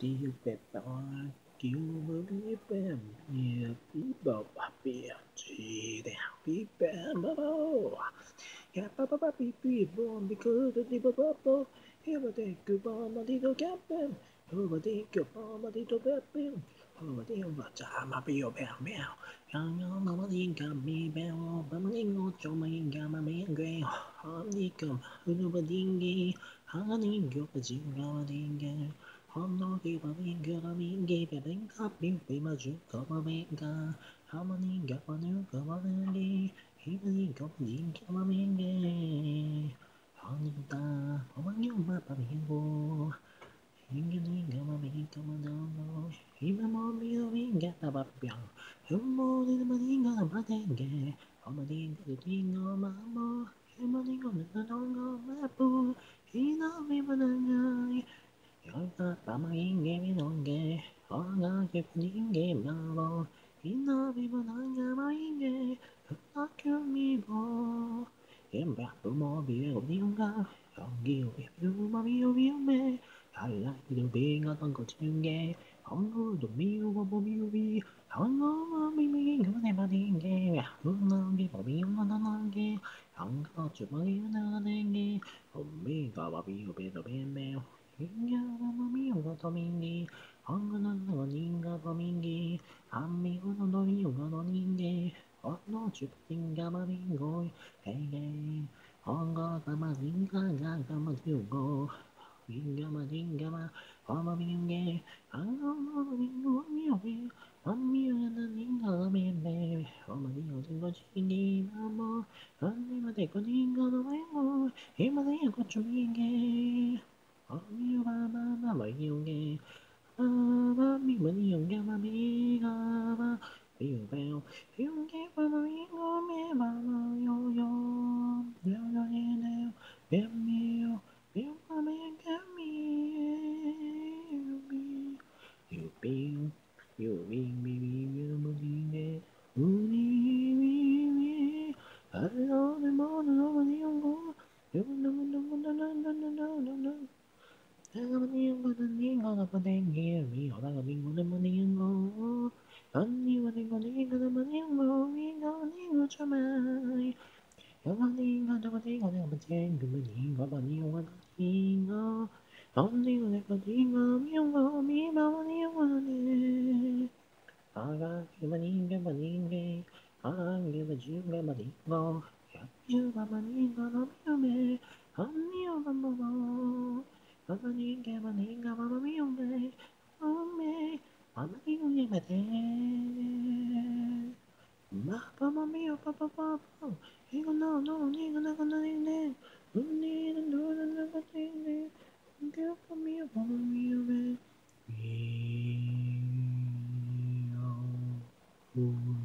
you better you believe them yeah people happy people yeah papa people because the people here they go on a little cabin over the go on a little cabin over the chama pio bell meow young mama got me bell but my go to my gamma man gray honey come over dingy honey go to jingle dingy hôm nay khi bà biết kia bà biết kia bà đánh khắp biến vì mà chuyện có bà biết cả hôm nay gặp bà nếu có bà biết đi khi bà đi có gì cho bà biết đi họ nhìn ta họ bắt nhớ bà biết vô hiện cái này gặp bà biết có bà đâu rồi khi bà mò biết gặp ta bà biết hôm mô đi bà đi có bà thấy kề họ bà đi có đi ngó mà mò khi bà đi có được nó ngó mà bu khi nó biết bà đang ngơi Hãy tạm yên nghe biết non nghe họ ngờ kịp những nghe mà bò khi nó bị bọn anh ngờ mấy nghe nó kêu mi bò em bạc tụi mò bị gục tiếng ga còn kêu biết yêu mà biết mê hay lại điều bị ngờ con còn chưa nghe không có được miêu mà miêu bi không có mi không thể mà đi nghe hướng nó nghe mà miêu nó nghe không có chuyện mà nó nghe không biết có mà biết rồi biết mèo Inga tomingi, hangana no ninga tomingi, amigo no yoga no ninge, ono chupinga maringo, hey hey, hanga tamaringa gaga matyugo, inga maringa ma, hama minge, hanga mingo miobi, amigo na ninga mene, hama ningo tingo chingi mamo, anima te ko ninga no mengo, hima te ko chuminge. You mama mà yêu nghe ba mi mình yêu nghe mà mi ba yêu bèo yêu nghe ba mà yêu mẹ ba mà yo yo yo yo yo em yêu ba mẹ cả mi yêu mi yêu mà đi nghe mi hello the morning no mà yêu ngô yêu no Hanging with the ning on the dengue, me or the ning on the money and go. Honey, what they got in the money and go, we got in the chamay. Honey, got the thing on the thing, the money, got money on the thing. Honey, what they got in the money and go, me, money on it. I got the money, I give a you the money go. You got money, got a me, honey, on the mama. Mama ninga mama miyonge ome mama ninga mate mama mio papa papa higo no ninga na kana nine unni na no na katine unge papa mio mama miyonge mio